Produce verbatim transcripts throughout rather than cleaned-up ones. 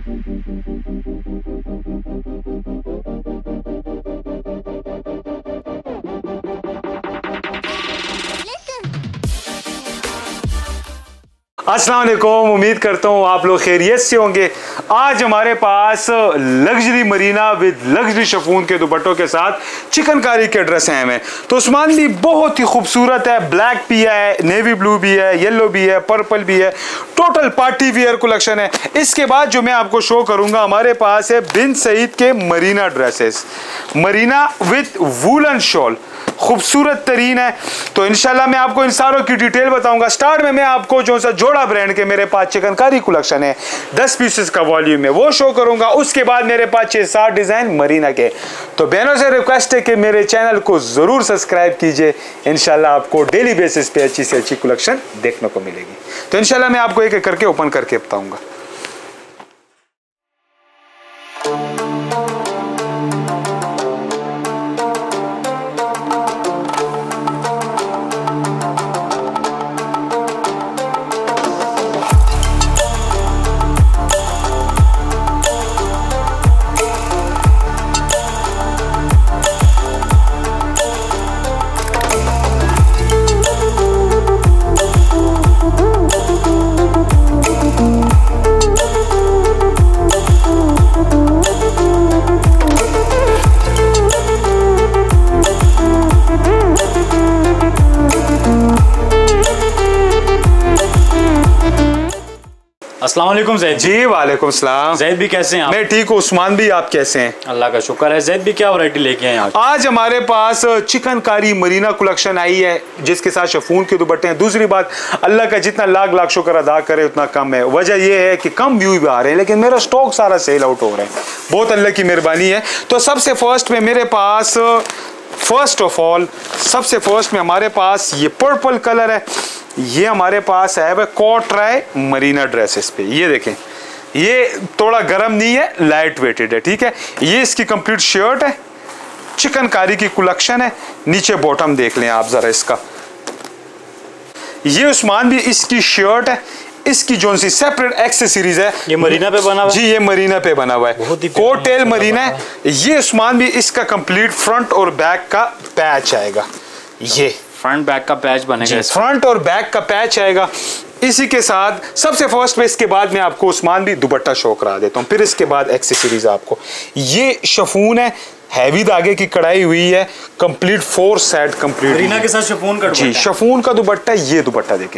अस्सलाम वालेकुम, उम्मीद करता हूँ आप लोग खैरियत से होंगे। आज हमारे पास luxury Marina with luxury chiffon के दुपट्टों के साथ चिकनकारी के ड्रेस हैं हमें। तो उस्मान भी बहुत ही खूबसूरत है, ब्लैक भी है, नेवी ब्लू भी है, येलो भी है, पर्पल भी है, टोटल पार्टी वियर कलेक्शन है। इसके बाद जो मैं आपको शो करूंगा हमारे पास है बिन सईद के Marina dresses, Marina with woollen shawl, खूबसूरत तरीन है। तो इंशाल्लाह मैं आपको इन सारों की डिटेल बताऊंगा। स्टार्ट में मैं आपको जो सा जोड़ा ब्रांड के मेरे पास चिकनकारी कलेक्शन है दस पीसेस का वॉल्यूम में वो शो करूंगा। उसके बाद मेरे पास छह सात डिजाइन मरीना के। तो बहनों से रिक्वेस्ट है कि मेरे चैनल को जरूर सब्सक्राइब कीजिए, इंशाल्लाह आपको डेली बेसिस पे अच्छी से अच्छी कलेक्शन देखने को मिलेगी। तो इंशाल्लाह मैं आपको एक एक करके ओपन करके बताऊंगा। अस्सलाम वालेकुम ज़ैद जी। वालेकुम सलाम। ज़ैद भी कैसे हैं आप? मैं ठीक हूँ। उस्मान भी आप कैसे हैं? अल्लाह का शुक्र है। ज़ैद भी क्या वैरायटी लेके आए आज? आज हमारे पास चिकनकारी मरीना कलेक्शन आई है जिसके साथ शिफॉन के दुपट्टे हैं। दूसरी बात, अल्लाह का जितना लाख लाख शुक्र अदा करे उतना कम है। वजह यह है कि कम व्यू भी आ रहे हैं लेकिन मेरा स्टॉक सारा सेल आउट हो रहा है, बहुत अल्लाह की मेहरबानी है। तो सबसे फर्स्ट में मेरे पास फर्स्ट ऑफ ऑल सबसे फर्स्ट में हमारे पास ये पर्पल कलर है। ये हमारे पास है वह कॉट ट्राई मरीना ड्रेसेस पे। ये देखें, ये थोड़ा गर्म नहीं है, लाइट वेटेड है, ठीक है। ये इसकी कंप्लीट शर्ट है, चिकनकारी की कलेक्शन है। नीचे बॉटम देख लें आप जरा इसका। ये उस्मान भी इसकी शर्ट है, इसकी जो सी सेपरेट एक्सेसरीज है। ये मरीना पे बना हुआ है? जी, ये मरीना पे बना हुआ है, कोट टेल मरीना है। ये उस्मान भी इसका कंप्लीट फ्रंट और बैक का पैच आएगा। ये फ्रंट बैक का पैच बनेगा, फ्रंट और बैक का पैच आएगा। इसी के साथ सबसे फर्स्ट में इसके बाद मैं आपको उस्मान भी दुपट्टा शो करा देता हूँ, फिर इसके बाद एक्सेसरीज आपको। ये शिफॉन है, हैवी धागे की कढ़ाई हुई है, complete four set complete Marina के साथ शिफॉन का जी, शिफॉन का दुपट्टा। ये दुपट्टा देखें,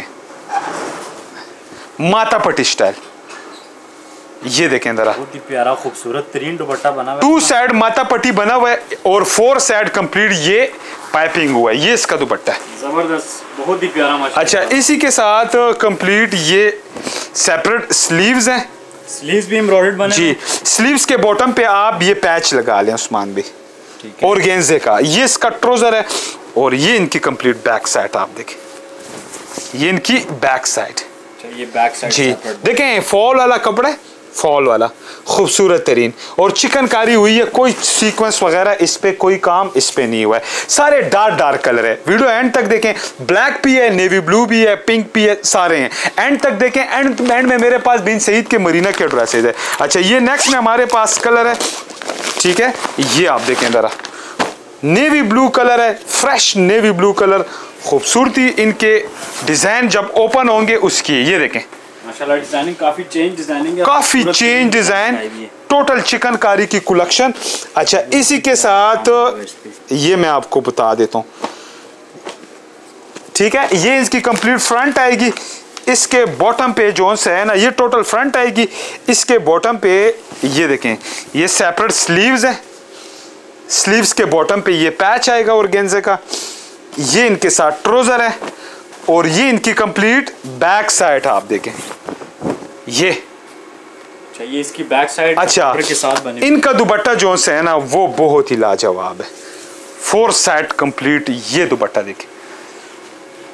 माता पट्टी स्टाइल। ये देखें जरा, बहुत ही प्यारा खूबसूरत तरीन दुपट्टा बना हुआ है। टू साइड माता पट्टी बना हुआ है और फोर साइड कंप्लीट ये पाइपिंग हुआ है। ये इसका दुपट्टा है, जबरदस्त, बहुत ही प्यारा माशाल्लाह। अच्छा, इसी के साथ कंप्लीट ये सेपरेट स्लीव्स हैं। स्लीव्स भी एम्ब्रॉयडर्ड बने जी, स्लीव्स के बॉटम पे आप ये पैच लगा लें उस्मान भी, और गेंजे का। ये इसका ट्राउजर है और ये इनकी कंप्लीट बैक साइड आप देखें, ये इनकी बैक साइड। ये बैक साइड जी देखें, फॉल वाला कपड़ा है, फॉल वाला खूबसूरत तरीन, और चिकनकारी हुई है। कोई सीक्वेंस वगैरह इस पे, कोई काम इस पे नहीं हुआ है। सारे डार्क डार्क कलर है। वीडियो एंड तक देखें, ब्लैक भी है, नेवी ब्लू भी है, पिंक भी है, सारे हैं। एंड तक देखें, एंड एंड में मेरे पास बिन सईद के मरीना के ड्रेसेज है। अच्छा, ये नेक्स्ट में हमारे पास कलर है, ठीक है। ये आप देखें जरा, नेवी ब्लू कलर है, फ्रेश नेवी ब्लू कलर। खूबसूरती इनके डिजाइन जब ओपन होंगे उसकी। ये देखें माशाल्लाह, डिजाइनिंग काफी चेंज डिजाइनिंग है, काफी चेंज डिजाइन, टोटल चिकनकारी की कलेक्शन। अच्छा, इसी के साथ ये मैं आपको बता देता हूँ, ठीक है। ये इसकी कंप्लीट फ्रंट आएगी। इसके बॉटम पे जो है ना, ये टोटल फ्रंट आएगी। इसके बॉटम पे ये देखें, ये सेपरेट स्लीव्स है। स्लीव्स के बॉटम पे ये पैच आएगा और गेंजे का। ये इनके साथ ट्राउजर है और ये इनकी कंप्लीट बैक साइड आप देखें, ये चाहिए इसकी बैक साइड। अच्छा, के साथ बने। इनका दुपट्टा जो है ना वो बहुत ही लाजवाब है, फोर साइड कंप्लीट। ये दुपट्टा देखें,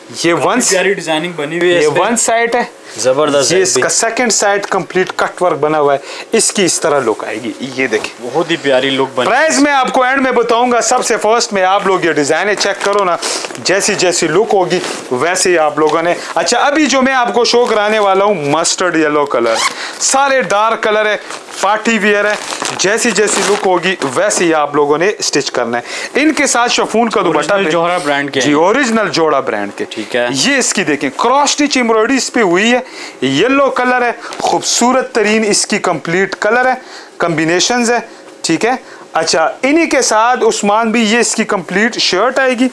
ये वन प्यारी डिजाइनिंग बनी हुई है, ये वन साइड है, जबरदस्त। ये इसका second side complete cut work बना हुआ है, इसकी इस तरह लुक आएगी। ये देखिए बहुत ही प्यारी लुक बनी। प्राइस मैं आपको एंड में बताऊंगा। सबसे फर्स्ट में आप लोग ये डिजाइन चेक करो ना, जैसी जैसी लुक होगी वैसे ही आप लोगों ने। अच्छा अभी जो मैं आपको शो कराने वाला हूँ मस्टर्ड येलो कलर, सारे डार्क कलर है, पार्टी वियर है, जैसी जैसी लुक होगी वैसे ही आप लोगों ने स्टिच करना है। इनके साथ शिफॉन का दुपट्टा जोड़ा ब्रांड के, जी ओरिजिनल जोड़ा ब्रांड के, ठीक है। ये इसकी देखें क्रॉस स्टिच एम्ब्रॉयडरी इस पे हुई है, येलो कलर है, खूबसूरत तरीन इसकी कंप्लीट कलर है, कॉम्बिनेशंस है, ठीक है। अच्छा इन्हीं के साथ उस्मान भी ये इसकी कंप्लीट शर्ट आएगी,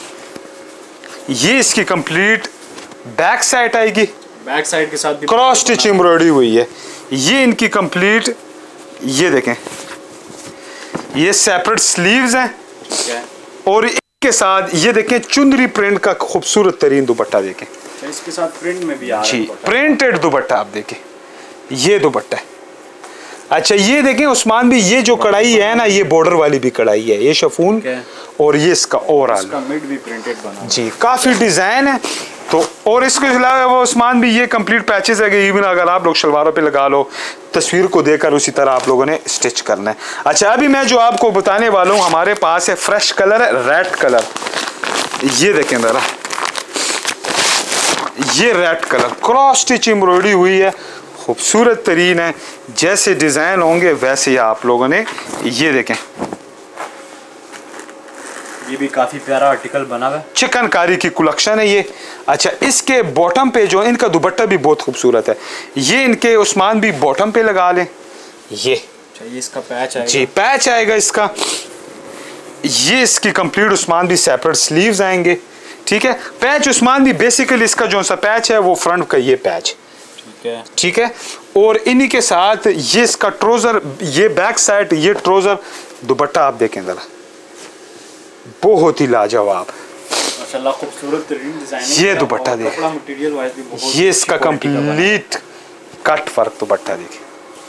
ये इसकी कंप्लीट बैक साइड आएगी, बैक साइड के साथ भी क्रॉस स्टिच एम्ब्रॉयडरी हुई है। ये इनकी कंप्लीट, ये देखें ये सेपरेट स्लीव्स हैं, ठीक है। और इसके साथ ये देखें चुंदरी प्रिंट का खूबसूरत तरीन दुपट्टा देखें, इसके साथ प्रिंट में भी आ जी प्रिंटेड दुपट्टा आप देखें, ये दुपट्टा है। अच्छा ये देखें उस्मान भी ये जो कढ़ाई है ना, ये बॉर्डर वाली भी कढ़ाई है, ये शिफॉन और ये इसका ओवरऑल मिड भी प्रिंटेड बना जी, काफी डिजाइन है। तो और इसके अलावा वो उस्मान भी ये कंप्लीट पैचेस है कि इवन अगर आप लोग शलवारों पे लगा लो, तस्वीर को देखकर उसी तरह आप लोगों ने स्टिच करना है। अच्छा अभी मैं जो आपको बताने वाला हूँ हमारे पास है फ्रेश कलर है, रेड कलर, ये देखें जरा, ये red colour cross stitch embroidery हुई है, खूबसूरत तरीन है, जैसे डिजाइन होंगे वैसे ही आप लोगों ने, ये देखें ये भी काफी प्यारा आर्टिकल बना हुआ है, चिकनकारी की कलेक्शन है ये। अच्छा इसके बॉटम पे जो इनका दुपट्टा भी बहुत खूबसूरत है, ये इनके उस्मान भी बॉटम पे लगा लें, ये ये इसका पैच आएगा, जी पैच आएगा इसका, ये इसकी कंप्लीट उस्मान भी सेपरेट स्लीव्स आएंगे, ठीक है। पैच उस्मान भी बेसिकली इसका जो सा पैच है वो फ्रंट का ये पैच, ठीक है ठीक है। और इन्हीं के साथ ये इसका ट्रोजर, ये बैक साइड, ये ट्रोजर दुपट्टा आप देखें जरा, बहुत ही लाजवाब, माशाल्लाह खूबसूरत तरीन डिजाइन। ये दुपट्टा देखें, मटेरियल वाइज भी बहुत, ये इसका कंप्लीट कट वर्क दुपट्टा देखें,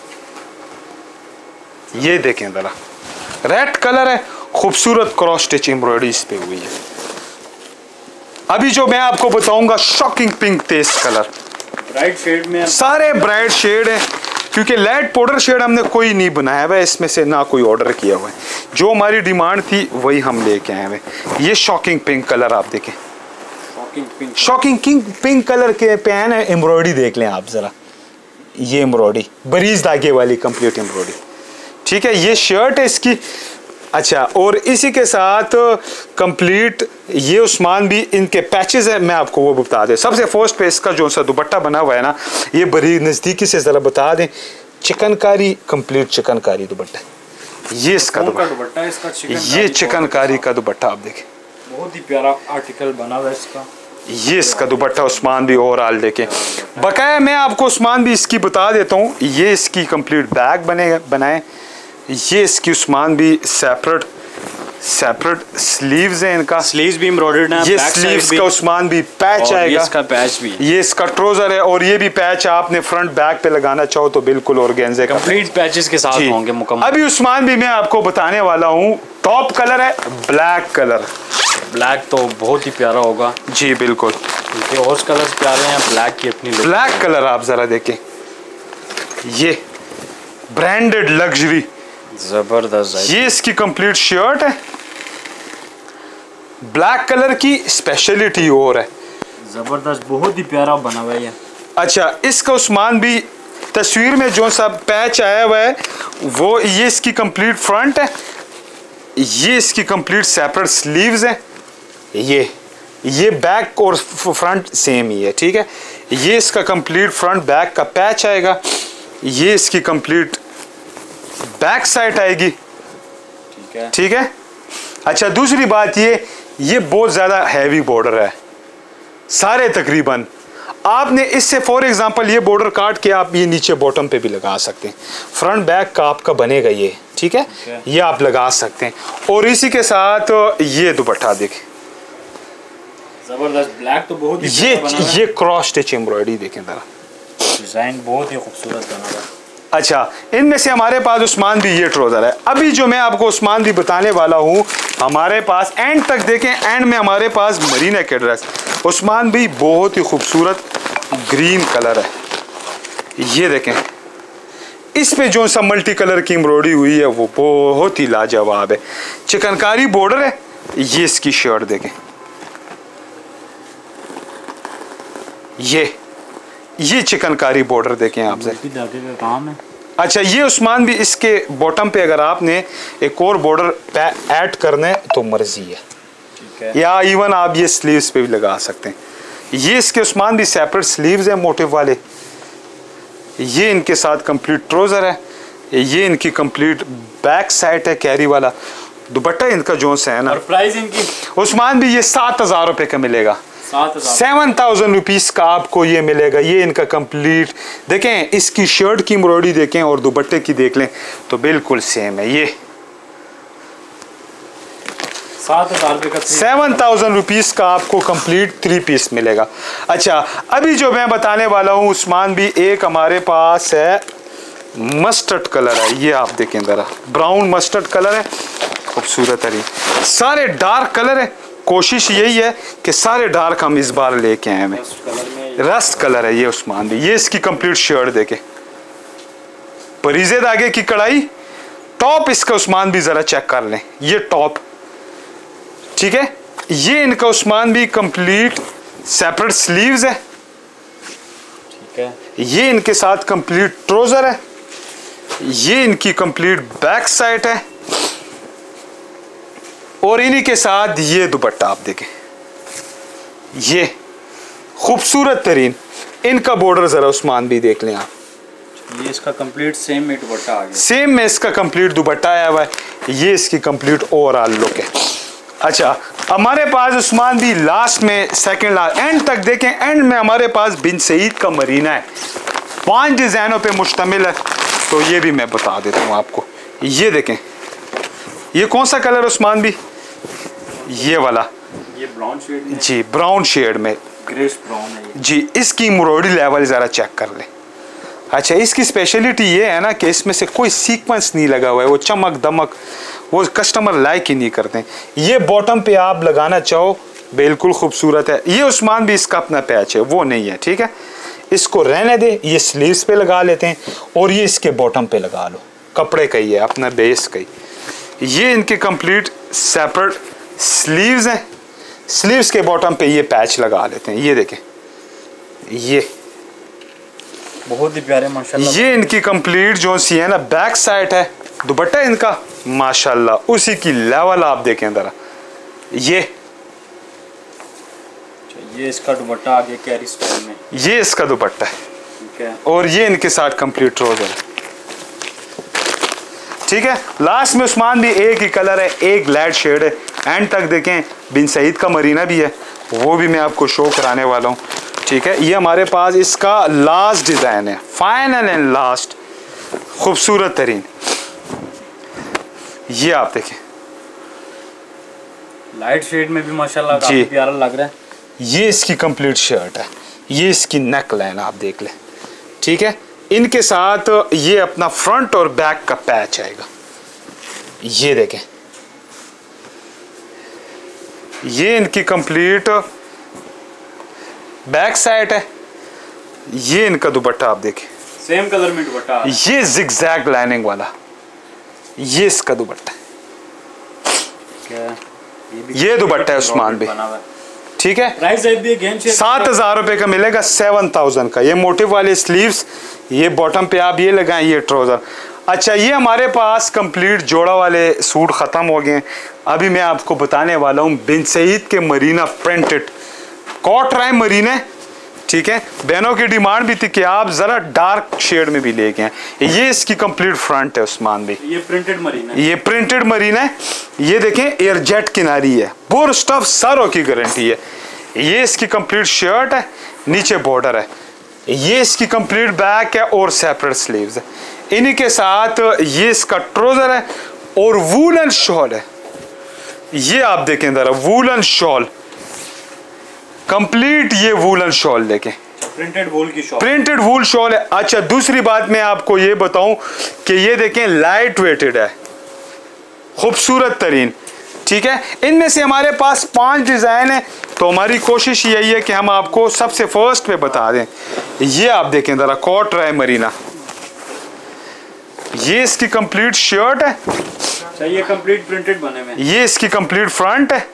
ये देखें जरा रेड कलर है, खूबसूरत क्रॉस स्टिच एम्ब्रॉयडरी इस पे हुई है। अभी जो मैं आपको बताऊंगा शॉकिंग पिंक तेज कलर, ब्राइट शेड में सारे ब्राइट शेड है, क्योंकि लाइट पाउडर शेड हमने कोई नहीं बनाया हुआ है इसमें से, ना कोई ऑर्डर किया हुआ है, जो हमारी डिमांड थी वही हम लेके आए हुए। ये शॉकिंग पिंक कलर आप देखें, shocking pink, shocking king pink colour के पैन है, एम्ब्रॉयडरी देख लें आप जरा, ये एम्ब्रॉयडरी बरीज धागे वाली कंप्लीट एम्ब्रॉयडरी, ठीक है। ये शर्ट है इसकी। अच्छा और इसी के साथ कंप्लीट ये उस्मान भी इनके पैचेस है, मैं आपको वो बता दें। सबसे फर्स्ट पे इसका जो सा दुपट्टा बना हुआ है ना, ये बड़ी नज़दीकी से ज़रा बता दें, चिकनकारी कंप्लीट चिकनकारी दुपट्टा, ये इसका दुपट्टा, ये चिकनकारी का दुपट्टा आप देखें, बहुत ही प्यारा आर्टिकल बना हुआ है इसका। ये इसका दुपट्टा उस्मान भी ओवरऑल देखें, बकाया मैं आपको उस्मान भी इसकी बता देता हूँ, ये इसकी कंप्लीट बैग बनेगा बनाए, ये इसकी उस्मान भी सेपरेट सेपरेट स्लीव्स हैं, इनका स्लीव्स भी एम्ब्रॉयडर्ड हैं, ये स्लीव्स का उस्मान भी पैच आएगा, ये इसका पैच भी, ये इसका ट्राउजर है, और ये भी पैच आपने फ्रंट बैक पे लगाना चाहो तो बिल्कुल ऑर्गेन्जे का कंप्लीट पैचेस के साथ होंगे मुकम्मल। अभी उस्मान भी मैं आपको बताने वाला हूँ, टॉप कलर है ब्लैक कलर, ब्लैक तो बहुत ही प्यारा होगा जी बिल्कुल, क्योंकि और कलर्स प्यारे हैं, ब्लैक की अपनी ब्लैक कलर आप जरा देखें, ये ब्रांडेड लग्जरी जबरदस्त, ये इसकी कंप्लीट शर्ट है, ब्लैक कलर की स्पेशलिटी और है, जबरदस्त बहुत ही प्यारा बना हुआ है ये। अच्छा इसका उस्मान भी तस्वीर में जो सा पैच आया हुआ है वो, ये इसकी कंप्लीट फ्रंट है, ये इसकी कंप्लीट सेपरेट स्लीव्स है, ये ये बैक और फ्रंट सेम ही है, ठीक है। ये इसका कंप्लीट फ्रंट बैक का पैच आएगा, ये इसकी कंप्लीट बैक साइड आएगी, ठीक है ठीक है। अच्छा दूसरी बात ये ये बहुत ज़्यादा हैवी बॉर्डर है, सारे तकरीबन आपने इससे फॉर एग्जांपल ये बॉर्डर काट के आप ये नीचे बॉटम पे भी लगा सकते हैं, फ्रंट बैक का आपका बनेगा ये, ठीक है, ये आप लगा सकते हैं। और इसी के साथ ये दुपट्टा देखें, जबरदस्त ब्लैक तो बहुत ही ये ये क्रॉस स्टिच एम्ब्रॉयडरी देखें जरा, डिजाइन बहुत ही खूबसूरत बना हुआ है। अच्छा, इनमें से हमारे पास उस्मान भी ये ट्राउज़र है। अभी जो मैं आपको उस्मान भी बताने वाला हूँ, हमारे पास एंड तक देखें, एंड में हमारे पास मरीना के ड्रेस। उस्मान भी बहुत ही खूबसूरत ग्रीन कलर है, ये देखें। इस पे जो सा मल्टी कलर की एम्ब्रॉयडरी हुई है वो बहुत ही लाजवाब है। चिकनकारी बॉर्डर है, ये इसकी शर्ट देखें, ये ये चिकनकारी बॉर्डर देखें आपसे। धागे का काम है। अच्छा, ये उस्मान भी इसके बॉटम पे अगर आपने एक और बॉर्डर ऐड करना है तो मर्जी है, ठीक है। या इवन आप ये स्लीव्स पे भी लगा सकते हैं। ये इसके उस्मान भी सेपरेट स्लीव्स हैं मोटिव वाले। ये इनके साथ कंप्लीट ट्राउज़र है, ये इनकी कंप्लीट बैक साइड है कैरी वाला। दुपट्टा इनका जो सा है ना, और प्राइस इनकी उस्मान भी ये सात हजार रुपये का मिलेगा। सात हजार सेवन थाउजेंड रुपीज़ का आपको ये मिलेगा। ये इनका कंप्लीट देखें, इसकी शर्ट की एम्ब्रॉयडरी देखें और दुपट्टे की देख लें तो बिल्कुल सेम है। ये सात हजार रुपये का सेवन थाउजेंड रुपीज़ का आपको कंप्लीट थ्री पीस मिलेगा। अच्छा, अभी जो मैं बताने वाला हूँ उस्मान भी एक हमारे पास है मस्टर्ड कलर है। ये आप देखें ज़रा, ब्राउन मस्टर्ड कलर है, खूबसूरत है। सारे डार्क कलर है, कोशिश यही है कि सारे डार्क हम इस बार लेके आए हैं। रस्ट कलर है ये उस्मान भी। ये इसकी कंप्लीट शर्ट देखे, परीजे धागे की कढ़ाई। टॉप इसका उस्मान भी जरा चेक कर लें, ये टॉप, ठीक है। ये इनका उस्मान भी कंप्लीट सेपरेट स्लीव्स है, ठीक है। ये इनके साथ कंप्लीट ट्राउजर है, ये इनकी कंप्लीट बैक साइड है, और इन्हीं के साथ ये दुपट्टा आप देखें, ये खूबसूरत तरीन इनका बॉर्डर जरा उस्मान भी देख लें आप। ये इसका कंप्लीट सेम में दुपट्टा आ गया, सेम में इसका कंप्लीट दुपट्टा आया हुआ है। ये इसकी कंप्लीट ओवरऑल लुक है। अच्छा, हमारे पास उस्मान भी लास्ट में सेकंड लास्ट एंड तक देखें, एंड में हमारे पास बिन सईद का मरीना है, पांच डिजाइनों पे मुश्तमिल है। तो ये भी मैं बता देता हूँ आपको। ये देखें, ये कौन सा कलर उस्मान भी, ये वाला, ये ब्राउन शेड में जी, ब्राउन शेड में, ग्रेस ब्राउन है ये। जी। इसकी एम्ब्रॉयडरी लेवल ज़रा चेक कर लें। अच्छा, इसकी स्पेशलिटी ये है ना कि इसमें से कोई सीक्वेंस नहीं लगा हुआ है, वो चमक दमक वो कस्टमर लाइक ही नहीं करते। ये बॉटम पे आप लगाना चाहो बिल्कुल खूबसूरत है। ये उस्मान भी इसका अपना पैच है, वो नहीं है, ठीक है। इसको रहने दे, ये स्लीव्स पे लगा लेते हैं और ये इसके बॉटम पे लगा लो, कपड़े का ही है, अपना बेस का ही। ये इनके कंप्लीट सेपरेट स्लीव्स हैं, स्लीव्स के बॉटम पे ये पैच लगा लेते हैं। ये देखें, ये बहुत ही प्यारे माशाल्लाह। ये इनकी कंप्लीट जो सी है ना बैक साइड है, दुपट्टा इनका माशाल्लाह उसी की लेवल आप देखें जरा। ये ये इसका दुपट्टा आगे कैरी स्टाइल में, ये इसका दुपट्टा है, ठीक है। और ये इनके साथ कंप्लीट ट्राउजर है, ठीक है। लास्ट में उस्मान भी एक ही कलर है, एक लाइट शेड है। एंड तक देखें, बिन सईद का मरीना भी है, वो भी मैं आपको शो कराने वाला हूँ, ठीक है। ये हमारे पास इसका लास्ट डिज़ाइन है, फाइनल एंड लास्ट, खूबसूरत तरीन। ये आप देखें, लाइट शेड में भी माशाल्लाह जी। काफी प्यारा लग रहा है। ये इसकी कंप्लीट शर्ट है, ये इसकी नेक लाइन आप देख लें, ठीक है। इनके साथ ये अपना फ्रंट और बैक का पैच आएगा, ये देखें। ये इनकी कंप्लीट बैक साइड है, ये इनका दुपट्टा आप देखें, सेम कलर में दुपट्टा, ये जिगजैग लाइनिंग वाला, ये इसका दुपट्टा है, क्या ये, ये दुपट्टा है उस्मान भी, ठीक है। प्राइस भी अगेन सात हजार रुपए का मिलेगा, सेवन थाउजेंड का। ये मोटिव वाले स्लीव्स, ये बॉटम पे आप ये लगाएं, ये ट्राउजर। अच्छा, ये हमारे पास कंप्लीट जोड़ा वाले सूट ख़त्म हो गए हैं। अभी मैं आपको बताने वाला हूँ बिन सईद के मरीना प्रिंटेड कॉट राय मरीने, ठीक है। बहनों की डिमांड भी थी कि आप ज़रा डार्क शेड में भी लेके आए। ये इसकी कंप्लीट फ्रंट है उस्मान भी, ये प्रिंटेड मरीना, ये प्रिंटेड मरीना है। ये देखें, एयरजेट किनारी है, बोर स्टफ सारों की गारंटी है। ये इसकी कंप्लीट शर्ट है, नीचे बॉर्डर है। ये इसकी कंप्लीट बैक है और सेपरेट स्लीव्स है। इन्हीं के साथ ये इसका ट्राउजर है और वूलन शॉल है। ये आप देखें जरा, वूलन शॉल कंप्लीट, ये वूलन शॉल देखें, प्रिंटेड वूल की शॉल, प्रिंटेड वूल शॉल है। अच्छा, दूसरी बात मैं आपको ये बताऊं कि ये देखें लाइट वेटेड है, खूबसूरत तरीन, ठीक है। इनमें से हमारे पास पांच डिजाइन है, तो हमारी कोशिश यही है कि हम आपको सबसे फर्स्ट पे बता दें। ये आप देखें जरा, कॉट राय मरीना, ये इसकी कंप्लीट शर्ट है, ये कंप्लीट प्रिंटेड बने हुए, ये इसकी कंप्लीट फ्रंट है,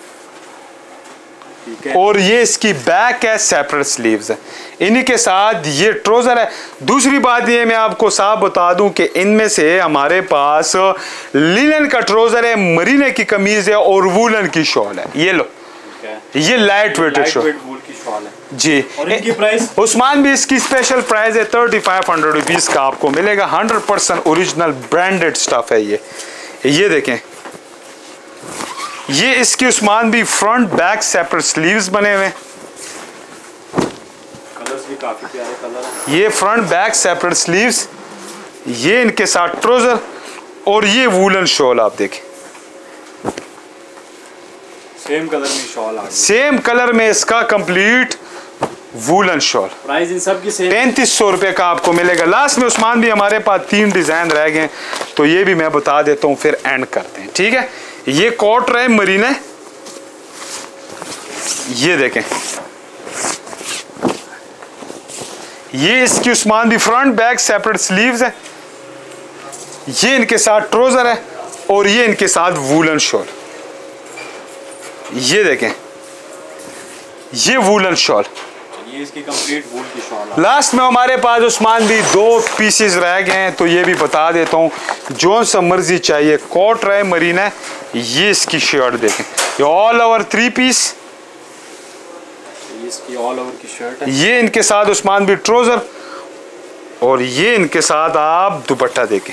ठीक है। और ये इसकी बैक है, सेपरेट स्लीव्स है, इन्हीं के साथ ये ट्राउजर है। दूसरी बात ये मैं आपको साफ बता दूं कि इनमें से हमारे पास लिनन का ट्राउजर है, मरीने की कमीज है और वूलन की शॉल है। ये लो, ये लाइट वेटेड शॉल है जी। और इनकी प्राइस उस्मान भी इसकी स्पेशल प्राइस है थर्टी फाइव हंड्रेड रुपीज का आपको मिलेगा। Hundred percent original branded stuff है ये। ये देखें, ये इसकी उस्मान भी फ्रंट बैक सेपरेट स्लीव्स बने हुए, कलर्स भी काफी प्यारे कलर हैं। ये फ्रंट बैक सेपरेट स्लीव्स, ये इनके साथ ट्राउजर और ये वूलन शॉल आप देखें, सेम कलर में शॉल आ गई, सेम कलर में इसका कंप्लीट वूलन शॉल। प्राइस इन सब की सेम पैंतीस सौ रुपए का आपको मिलेगा। लास्ट में उस्मान भी हमारे पास तीन डिजाइन रह गए, तो ये भी मैं बता देता हूँ, फिर एंड करते हैं, ठीक है। ये कॉट राय मरीना है, ये देखें, ये इसकी उस्मान भी फ्रंट बैक सेपरेट स्लीव्स है, ये इनके साथ ट्राउजर है और ये इनके साथ वूलन शॉल। ये देखें, ये वूलन शॉल, ये इसकी कंप्लीट वूल की शॉल। लास्ट में हमारे पास उस्मान भी दो पीसेस रह गए हैं, तो ये भी बता देता हूँ, जो सा मर्जी चाहिए कॉट राय मरीना है। ये इसकी शर्ट देखें, ये ऑल ओवर थ्री पीस, ये इसकी ऑल ओवर की शर्ट है, ये इनके साथ उस्मान भी ट्राउजर और ये इनके साथ आप दुपट्टा देखें,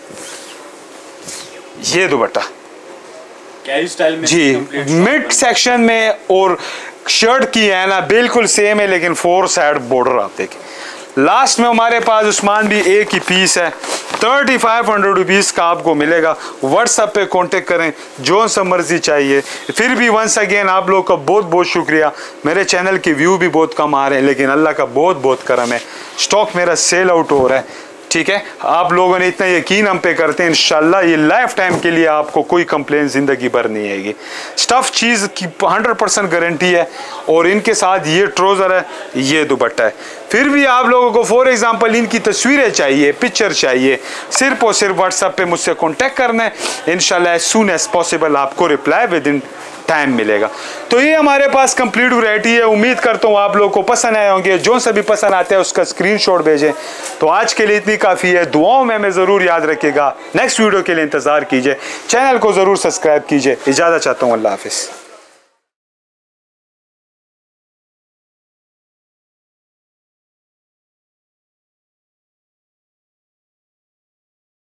ये दुपट्टा कैरी स्टाइल में जी, मिड सेक्शन में, और शर्ट की है ना बिल्कुल सेम है, लेकिन फोर साइड बॉर्डर आप देखें। लास्ट में हमारे पास उस्मान भी एक ही पीस है, थर्टी फाइव हंड्रेड रुपीज़ का आपको मिलेगा। व्हाट्सएप पे कांटेक्ट करें, जो सा मर्जी चाहिए। फिर भी वंस अगेन आप लोग का बहुत बहुत शुक्रिया। मेरे चैनल के व्यू भी बहुत कम आ रहे हैं, लेकिन अल्लाह का बहुत बहुत करम है, स्टॉक मेरा सेल आउट हो रहा है, ठीक है। आप लोगों ने इतना यकीन हम पे करते हैं, इंशाल्लाह ये लाइफ टाइम के लिए आपको कोई कंप्लेन ज़िंदगी भर नहीं आएगी। स्टफ़ चीज़ की हंड्रेड परसेंट गारंटी है, और इनके साथ ये ट्राउज़र है, ये दुपट्टा है। फिर भी आप लोगों को फॉर एग्जांपल इनकी तस्वीरें चाहिए, पिक्चर चाहिए, सिर्फ और सिर्फ व्हाट्सएप पे मुझसे कॉन्टेक्ट करना है, इंशाल्लाह एज सून एज पॉसिबल आपको रिप्लाई विद इन टाइम मिलेगा। तो ये हमारे पास कंप्लीट वैरायटी है। उम्मीद करता हूँ आप लोगों को पसंद आए होंगे। जो सभी पसंद आते हैं उसका स्क्रीनशॉट भेजें। तो आज के लिए इतनी काफ़ी है। दुआओं में हमें ज़रूर याद रखिएगा। नेक्स्ट वीडियो के लिए इंतज़ार कीजिए। चैनल को ज़रूर सब्सक्राइब कीजिए। इजाज़त चाहता हूँ। अल्लाह हाफिज़।